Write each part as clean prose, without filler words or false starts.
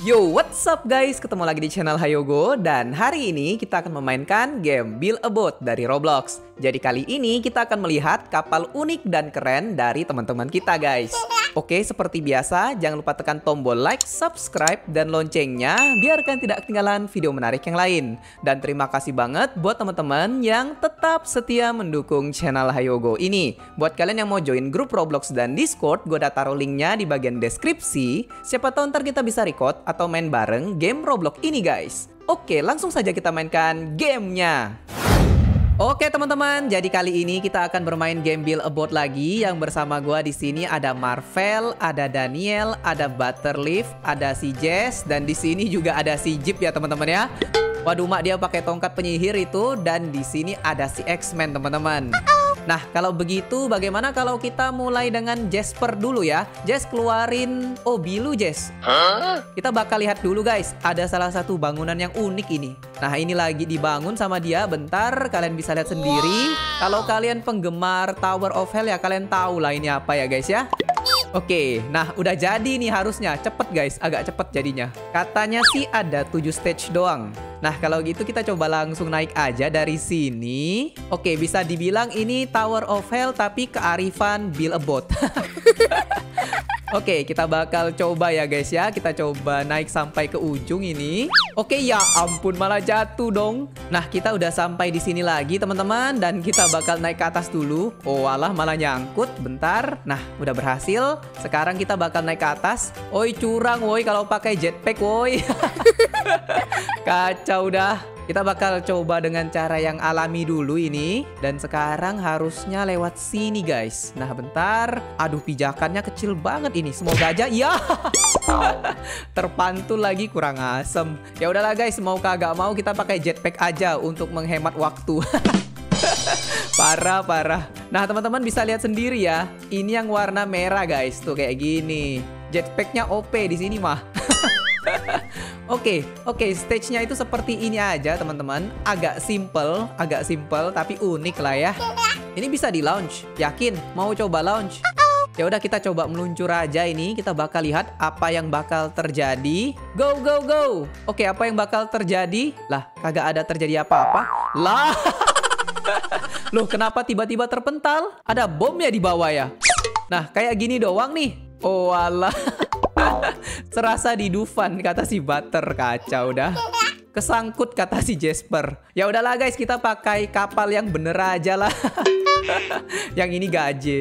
Yo, what's up guys? Ketemu lagi di channel Hayogo. Dan hari ini kita akan memainkan game Build a Boat dari Roblox. Jadi kali ini kita akan melihat kapal unik dan keren dari teman-teman kita guys. Oke, seperti biasa jangan lupa tekan tombol like, subscribe, dan loncengnya biar kalian tidak ketinggalan video menarik yang lain. Dan terima kasih banget buat teman-teman yang tetap setia mendukung channel Hayogo ini. Buat kalian yang mau join grup Roblox dan Discord, gue udah taruh linknya di bagian deskripsi. Siapa tahu ntar kita bisa record atau main bareng game Roblox ini guys. Oke, langsung saja kita mainkan gamenya. Oke teman-teman, jadi kali ini kita akan bermain game Build a Boat lagi. Yang bersama gua di sini ada Marvel, ada Daniel, ada Butterleaf, ada si Jess, dan di sini juga ada si Jeep ya teman-teman ya. Waduh, mak dia pakai tongkat penyihir itu, dan di sini ada si X-Men teman-teman. Nah, kalau begitu bagaimana kalau kita mulai dengan Jasper dulu ya? Jess keluarin Bilu Jess. Kita bakal lihat dulu guys, ada salah satu bangunan yang unik ini. Nah, ini lagi dibangun sama dia. Bentar, kalian bisa lihat sendiri. Kalau kalian penggemar Tower of Hell ya, kalian tahu lah ini apa ya guys ya. Oke, nah udah jadi nih harusnya. Cepet guys, agak cepet jadinya. Katanya sih ada 7 stage doang. Nah, kalau gitu kita coba langsung naik aja dari sini. Oke, bisa dibilang ini Tower of Hell tapi kearifan Build a Boat. Oke, kita bakal coba ya guys ya. Kita coba naik sampai ke ujung ini. Oke, ya ampun malah jatuh dong. Nah, kita udah sampai di sini lagi teman-teman, dan kita bakal naik ke atas dulu. Oh, alah malah nyangkut. Bentar. Nah, udah berhasil. Sekarang kita bakal naik ke atas. Oi, curang woi kalau pakai jetpack woi. Kacau dah. Kita bakal coba dengan cara yang alami dulu ini. Dan sekarang harusnya lewat sini guys. Nah bentar. Aduh, pijakannya kecil banget ini. Semoga aja ya. Terpantul lagi, kurang asem. Ya udahlah guys, mau kagak mau kita pakai jetpack aja untuk menghemat waktu. Parah. Nah teman-teman bisa lihat sendiri ya. Ini yang warna merah guys. Tuh kayak gini. Jetpacknya OP di sini mah. Oke, stage-nya itu seperti ini aja teman-teman. Agak simple tapi unik lah ya. Ini bisa di launch. Yakin? Mau coba launch? Ya udah kita coba meluncur aja ini. Kita bakal lihat apa yang bakal terjadi. Go. Oke, apa yang bakal terjadi? Lah, kagak ada terjadi apa-apa. Lah. Loh, kenapa tiba-tiba terpental? Ada bom ya di bawah ya? Nah, kayak gini doang nih. Oh alah. Serasa di Dufan kata si Butter. Kacau dah. Kesangkut kata si Jasper. Ya udahlah guys, kita pakai kapal yang bener aja lah. Yang ini gaje.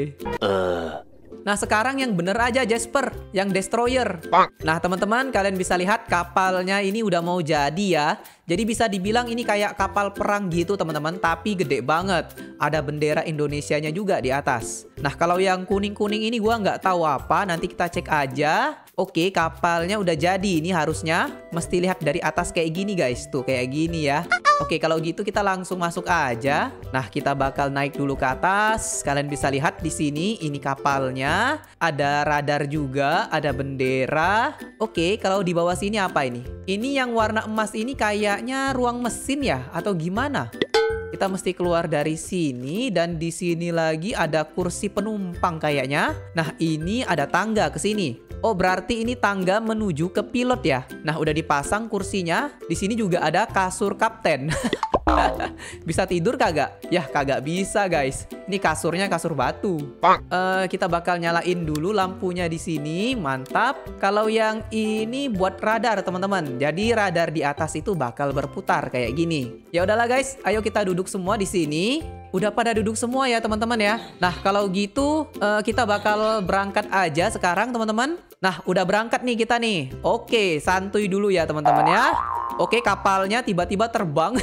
Nah sekarang yang bener aja Jasper, yang destroyer. Nah teman-teman, kalian bisa lihat kapalnya ini udah mau jadi ya. Jadi bisa dibilang ini kayak kapal perang gitu teman-teman, tapi gede banget. Ada bendera Indonesianya juga di atas. Nah kalau yang kuning-kuning ini gua nggak tahu apa, nanti kita cek aja. Oke, kapalnya udah jadi. Ini harusnya mesti lihat dari atas kayak gini guys. Tuh kayak gini ya. Oke, kalau gitu kita langsung masuk aja. Nah, kita bakal naik dulu ke atas. Kalian bisa lihat di sini, ini kapalnya. Ada radar juga, ada bendera. Oke, kalau di bawah sini apa ini? Ini yang warna emas ini kayaknya ruang mesin ya? Atau gimana? Kita mesti keluar dari sini, dan di sini lagi ada kursi penumpang kayaknya. Nah, ini ada tangga ke sini. Oh, berarti ini tangga menuju ke pilot ya. Nah, udah dipasang kursinya. Di sini juga ada kasur kapten. Bisa tidur kagak? Yah, kagak bisa guys. Ini kasurnya kasur batu. Kita bakal nyalain dulu lampunya di sini. Mantap. Kalau yang ini buat radar teman-teman. Jadi radar di atas itu bakal berputar kayak gini. Ya udahlah guys, ayo kita duduk semua di sini. Udah pada duduk semua ya teman-teman ya. Nah kalau gitu kita bakal berangkat aja sekarang teman-teman. Nah udah berangkat nih kita nih. Oke, santuy dulu ya teman-teman ya. Oke, kapalnya tiba-tiba terbang.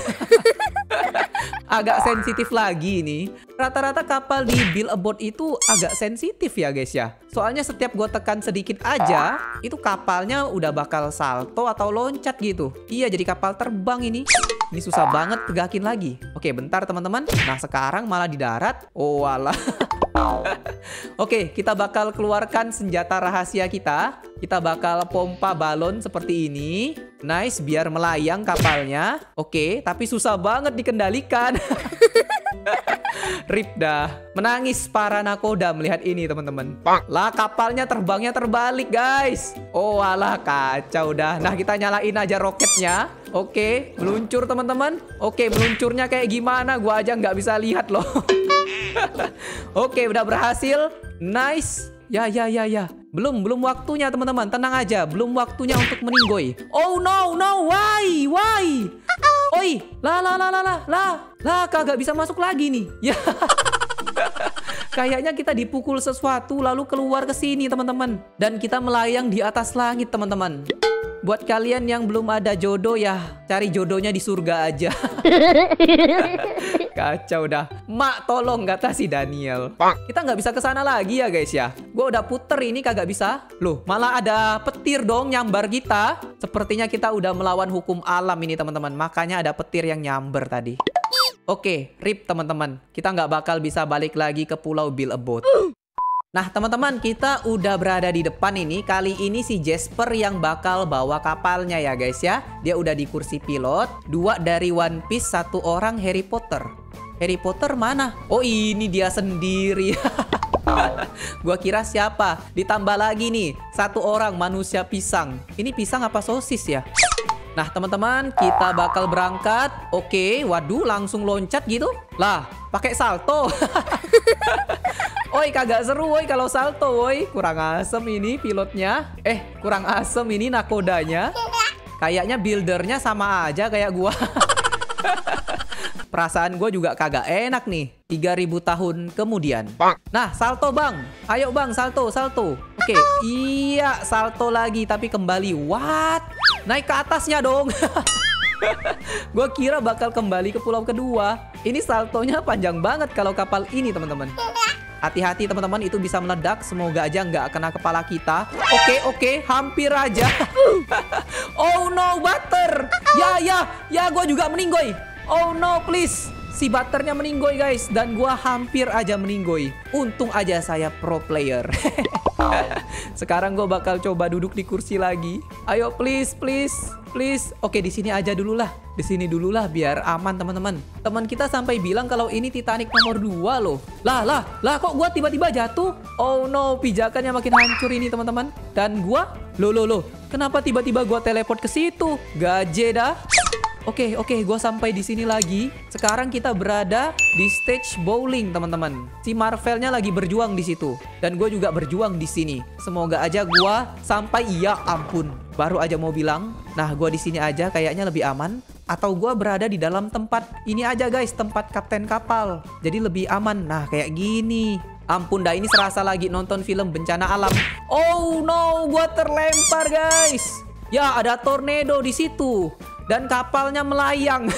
Agak sensitif lagi nih. Rata-rata kapal di Build a Boat itu agak sensitif ya guys ya. Soalnya setiap gue tekan sedikit aja, itu kapalnya udah bakal salto atau loncat gitu. Iya, jadi kapal terbang ini. Ini susah banget tegakin lagi. Oke, bentar teman-teman. Nah, sekarang malah di darat. Oh, alah. Oke, kita bakal keluarkan senjata rahasia kita. Kita bakal pompa balon seperti ini. Nice, biar melayang kapalnya. Oke, tapi susah banget dikendalikan. Rip dah. Menangis para nakoda melihat ini teman-teman. Lah kapalnya terbangnya terbalik guys. Oh alah kacau dah. Nah kita nyalain aja roketnya. Oke, meluncur teman-teman. Oke, meluncurnya kayak gimana? Gua aja nggak bisa lihat loh. Oke, udah berhasil. Nice. Ya. Belum waktunya teman-teman. Tenang aja, belum waktunya untuk meninggoy. Oh no, why? Oi, lah, kagak bisa masuk lagi nih. Ya. Kayaknya kita dipukul sesuatu lalu keluar ke sini teman-teman. Dan kita melayang di atas langit teman-teman. Buat kalian yang belum ada jodoh ya, cari jodohnya di surga aja. Kacau dah. Mak tolong kata si Daniel. Kita nggak bisa ke sana lagi ya guys ya. Gue udah puter ini kagak bisa. Loh malah ada petir dong nyambar kita. Sepertinya kita udah melawan hukum alam ini teman-teman. Makanya ada petir yang nyamber tadi. Oke, rip teman-teman. Kita nggak bakal bisa balik lagi ke Pulau Billy-a-Boat. Nah teman-teman, kita udah berada di depan ini. Kali ini si Jasper yang bakal bawa kapalnya ya guys ya. Dia udah di kursi pilot. 2 dari One Piece, 1 orang Harry Potter. Harry Potter mana? Oh ini dia sendiri. Gua kira siapa? Ditambah lagi nih 1 orang manusia pisang. Ini pisang apa sosis ya? Nah teman-teman, kita bakal berangkat. Oke, waduh langsung loncat gitu. Lah, pakai salto. Oi, kagak seru woi kalau salto woi. Kurang asem ini pilotnya. Kurang asem ini nakodanya. Kayaknya buildernya sama aja kayak gua. Perasaan gua juga kagak enak nih. 3000 tahun kemudian. Nah, salto bang. Ayo bang, salto. Oke, iya salto lagi tapi kembali. What? Naik ke atasnya dong. Gue kira bakal kembali ke pulau kedua. Ini saltonya panjang banget kalau kapal ini teman-teman. Hati-hati teman-teman, itu bisa meledak. Semoga aja nggak kena kepala kita. Oke, hampir aja. Oh no, butter. Ya, gue juga meninggoy. Oh no, please. Si butternya meninggoy guys. Dan gue hampir aja meninggoy. Untung aja saya pro player. Sekarang gue bakal coba duduk di kursi lagi. Ayo please. Oke, di sini aja dulu lah. Di sini dulu lah biar aman teman-teman. Teman kita sampai bilang kalau ini Titanic nomor 2 loh. Lah kok gue tiba-tiba jatuh? Oh no, pijakannya makin hancur ini teman-teman. Dan gue, loh. Kenapa tiba-tiba gue teleport ke situ? Gaje dah. Oke, gue sampai di sini lagi. Sekarang kita berada di stage bowling, teman-teman. Si Marvelnya lagi berjuang di situ, dan gue juga berjuang di sini. Semoga aja gue sampai. Ya ampun, baru aja mau bilang. Nah, gue di sini aja kayaknya lebih aman. Atau gue berada di dalam tempat ini aja guys, tempat kapten kapal. Jadi lebih aman. Nah, kayak gini. Ampun dah, ini serasa lagi nonton film bencana alam. Oh no, gue terlempar guys. Ya, ada tornado di situ. Dan kapalnya melayang.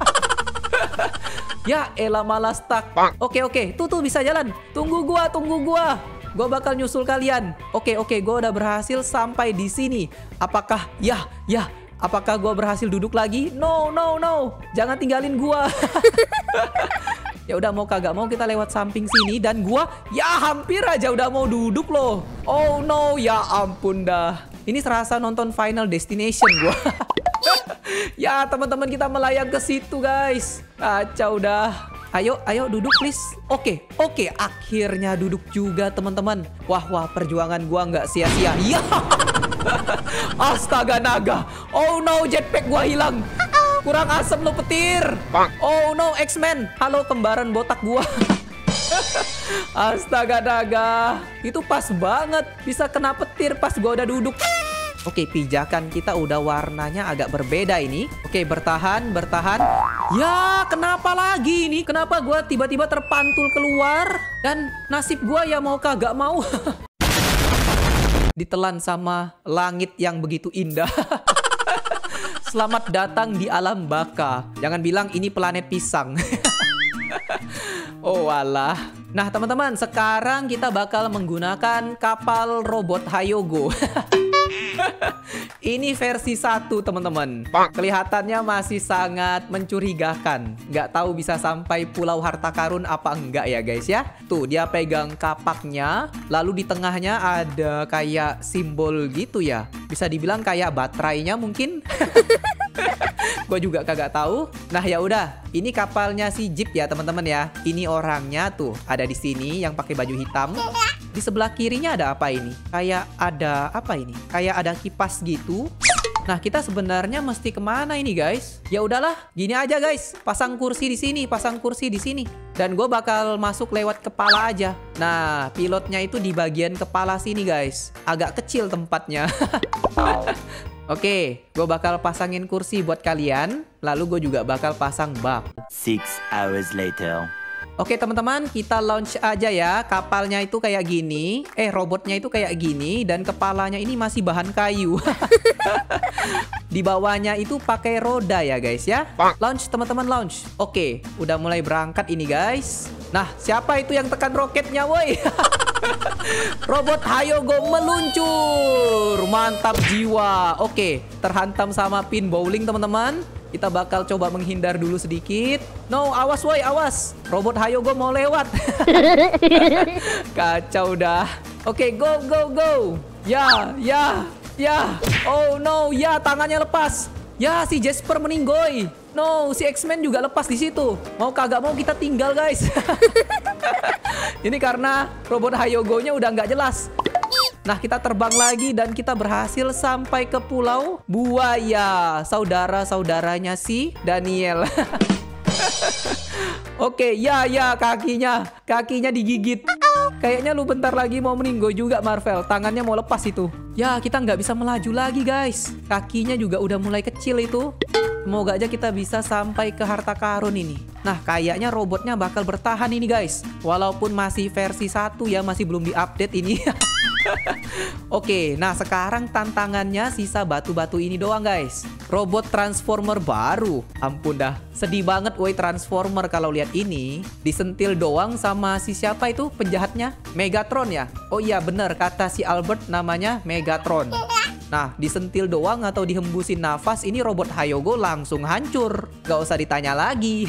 Ya elah malah stuck. Oke. Tuh bisa jalan. Tunggu gua. Gua bakal nyusul kalian. Oke, gua udah berhasil sampai di sini. Apakah apakah gua berhasil duduk lagi? No. Jangan tinggalin gua. Ya udah, mau kagak mau kita lewat samping sini. Dan gua hampir aja udah mau duduk loh. Oh no, ya ampun dah. Ini serasa nonton Final Destination gua. Ya teman-teman, kita melayang ke situ guys. Kacau dah. Ayo duduk please. Oke, akhirnya duduk juga teman-teman. Wah, perjuangan gua nggak sia-sia. Ya. Astaga naga. Oh no, jetpack gua hilang. Kurang asem lo petir. Oh no, X-Men. Halo kembaran botak gua. Astaga naga. Itu pas banget. Bisa kena petir pas gua udah duduk. Oke, pijakan kita udah warnanya agak berbeda ini. Oke, bertahan. Ya, kenapa lagi ini? Kenapa gua tiba-tiba terpantul keluar? Dan nasib gua ya mau kagak mau. Ditelan sama langit yang begitu indah. Selamat datang di alam baka. Jangan bilang ini planet pisang. Oh alah. Nah teman-teman, sekarang kita bakal menggunakan kapal robot Hyogo. Ini versi 1 teman-teman. Kelihatannya masih sangat mencurigakan. Nggak tahu bisa sampai Pulau Harta Karun apa enggak ya guys ya. Tuh dia pegang kapaknya. Lalu di tengahnya ada kayak simbol gitu ya. Bisa dibilang kayak baterainya mungkin. Gue juga kagak tahu. Nah ya udah, ini kapalnya si Jeep ya teman-teman ya. Ini orangnya tuh ada di sini yang pakai baju hitam. Di sebelah kirinya ada apa ini? Kayak ada apa ini? Kayak ada kipas gitu. Nah, kita sebenarnya mesti kemana ini, guys? Ya udahlah, gini aja, guys. Pasang kursi di sini, pasang kursi di sini. Dan gue bakal masuk lewat kepala aja. Nah, pilotnya itu di bagian kepala sini, guys. Agak kecil tempatnya. Oke, gue bakal pasangin kursi buat kalian. Lalu gue juga bakal pasang bak. 6 hours later. Oke teman-teman, kita launch aja ya. Kapalnya itu kayak gini. Robotnya itu kayak gini. Dan kepalanya ini masih bahan kayu. Di bawahnya itu pakai roda ya guys ya. Launch teman-teman, launch. Oke, udah mulai berangkat ini guys. Nah, siapa itu yang tekan roketnya woi? Robot Hayogo meluncur. Mantap jiwa. Oke, terhantam sama pin bowling teman-teman. Kita bakal coba menghindar dulu sedikit. No, awas woi, awas. Robot Hayogo mau lewat. Kacau dah. Oke, go, go, go. Ya, ya, ya. Oh no, ya tangannya lepas. Ya, si Jasper meninggoy. No, si X-Men juga lepas di situ. Mau kagak mau kita tinggal guys. Ini karena robot Hayogo-nya udah nggak jelas. Nah, kita terbang lagi dan kita berhasil sampai ke Pulau Buaya. Saudara-saudaranya si Daniel. Oke, ya, kakinya digigit. Kayaknya lu bentar lagi mau meninggoy juga, Marvel. Tangannya mau lepas itu. Ya, kita nggak bisa melaju lagi, guys. Kakinya juga udah mulai kecil itu. Semoga aja kita bisa sampai ke harta karun ini. Nah, kayaknya robotnya bakal bertahan ini, guys. Walaupun masih versi 1 ya, masih belum diupdate ini. Oke, nah sekarang tantangannya sisa batu-batu ini doang guys. Robot Transformer baru. Ampun dah, sedih banget woi Transformer kalau lihat ini. Disentil doang sama si siapa itu penjahatnya? Megatron ya? Oh iya bener, kata si Albert namanya Megatron. Nah, disentil doang atau dihembusin nafas, ini robot Hayogo langsung hancur. Gak usah ditanya lagi.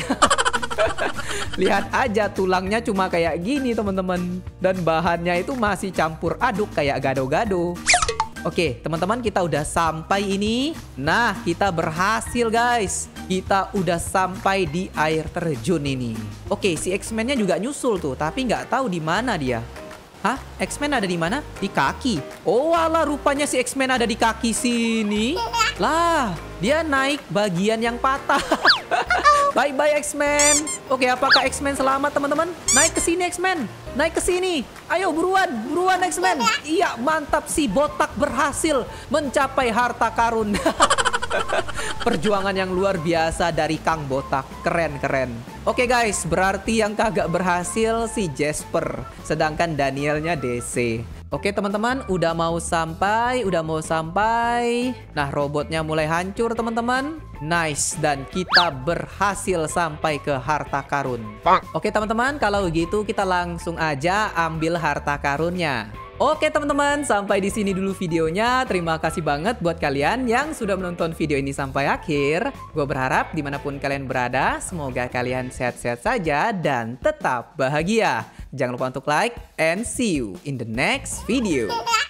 Lihat aja tulangnya cuma kayak gini teman-teman. Dan bahannya itu masih campur aduk kayak gado-gado. Oke teman-teman, kita udah sampai ini. Nah, kita berhasil guys. Kita udah sampai di air terjun ini. Oke, si X-Men-nya juga nyusul tuh, tapi nggak tahu di mana dia. Hah? X-Men ada di mana? Di kaki. Oh alah, rupanya si X-Men ada di kaki sini. Lah, dia naik bagian yang patah. Bye-bye X-Men. Oke, apakah X-Men selamat teman-teman? Naik ke sini X-Men. Naik ke sini. Ayo buruan, buruan X-Men. Iya, mantap, si botak berhasil mencapai harta karun. Perjuangan yang luar biasa dari Kang Botak. Keren, keren. Oke guys, berarti yang kagak berhasil si Jasper. Sedangkan Danielnya DC. Oke teman-teman, udah mau sampai. Nah, robotnya mulai hancur teman-teman. Nice, dan kita berhasil sampai ke harta karun. Oke teman-teman, kalau gitu kita langsung aja ambil harta karunnya. Oke teman-teman, sampai di sini dulu videonya. Terima kasih banget buat kalian yang sudah menonton video ini sampai akhir. Gue berharap dimanapun kalian berada, semoga kalian sehat-sehat saja dan tetap bahagia. Jangan lupa untuk like and see you in the next video.